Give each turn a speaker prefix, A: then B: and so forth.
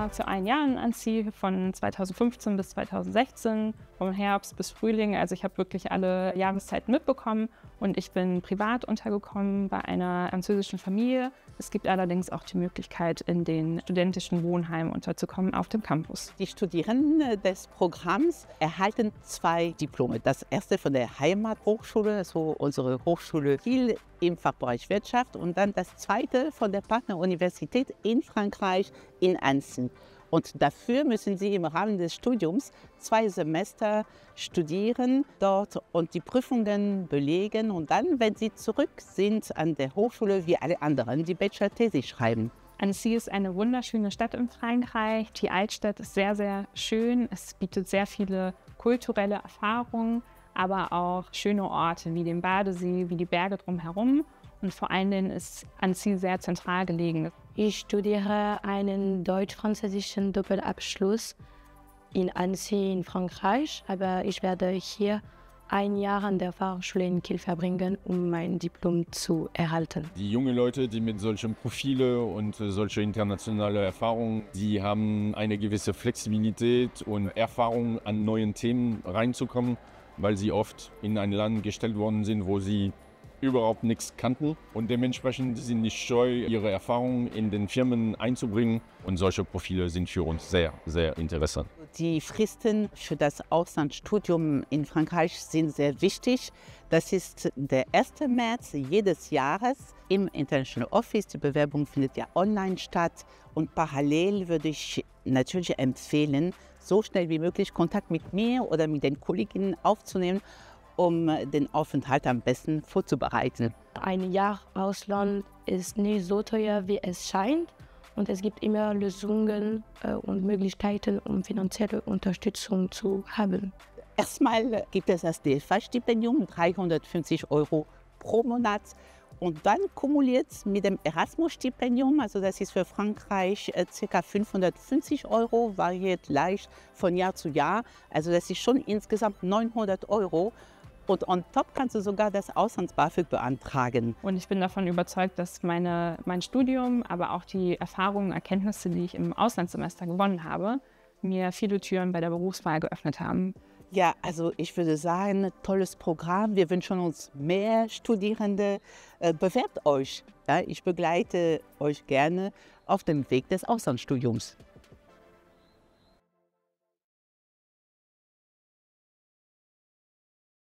A: war zu 1 Jahr in Annecy, von 2015 bis 2016, vom Herbst bis Frühling. Also ich habe wirklich alle Jahreszeiten mitbekommen und ich bin privat untergekommen bei einer französischen Familie. Es gibt allerdings auch die Möglichkeit, in den studentischen Wohnheimen unterzukommen auf dem Campus.
B: Die Studierenden des Programms erhalten 2 Diplome. Das erste von der Heimathochschule, so unsere Hochschule Kiel im Fachbereich Wirtschaft, und dann das zweite von der Partneruniversität in Frankreich in Annecy. Und dafür müssen Sie im Rahmen des Studiums 2 Semester studieren dort und die Prüfungen belegen. Und dann, wenn Sie zurück sind an der Hochschule, wie alle anderen, die Bachelor-Thesis schreiben.
A: Annecy ist eine wunderschöne Stadt in Frankreich. Die Altstadt ist sehr, sehr schön. Es bietet sehr viele kulturelle Erfahrungen, aber auch schöne Orte wie den Badesee, wie die Berge drumherum. Und vor allen Dingen ist Annecy sehr zentral gelegen.
C: Ich studiere einen deutsch-französischen Doppelabschluss in Annecy in Frankreich, aber ich werde hier 1 Jahr an der Fachschule in Kiel verbringen, um mein Diplom zu erhalten.
D: Die jungen Leute, die mit solchen Profilen und solche internationale Erfahrungen, die haben eine gewisse Flexibilität und Erfahrung, an neuen Themen reinzukommen, weil sie oft in ein Land gestellt worden sind, wo sie überhaupt nichts kannten, und dementsprechend sind nicht scheu, ihre Erfahrungen in den Firmen einzubringen, und solche Profile sind für uns sehr, sehr interessant.
B: Die Fristen für das Auslandsstudium in Frankreich sind sehr wichtig. Das ist der 1. März jedes Jahres im International Office. Die Bewerbung findet ja online statt, und parallel würde ich natürlich empfehlen, so schnell wie möglich Kontakt mit mir oder mit den Kolleginnen aufzunehmen, um den Aufenthalt am besten vorzubereiten.
C: 1 Jahr Ausland ist nicht so teuer, wie es scheint. Und es gibt immer Lösungen und Möglichkeiten, um finanzielle Unterstützung zu haben.
B: Erstmal gibt es das DFA-Stipendium, 350 € pro Monat. Und dann kumuliert mit dem Erasmus-Stipendium, also das ist für Frankreich ca. 550 €, variiert leicht von Jahr zu Jahr. Also das ist schon insgesamt 900 €. Und on top kannst du sogar das Auslands-BAföG beantragen.
A: Und ich bin davon überzeugt, dass mein Studium, aber auch die Erfahrungen und Erkenntnisse, die ich im Auslandssemester gewonnen habe, mir viele Türen bei der Berufswahl geöffnet haben.
B: Ja, also ich würde sagen, tolles Programm. Wir wünschen uns mehr Studierende. Bewerbt euch. Ja, ich begleite euch gerne auf dem Weg des Auslandsstudiums.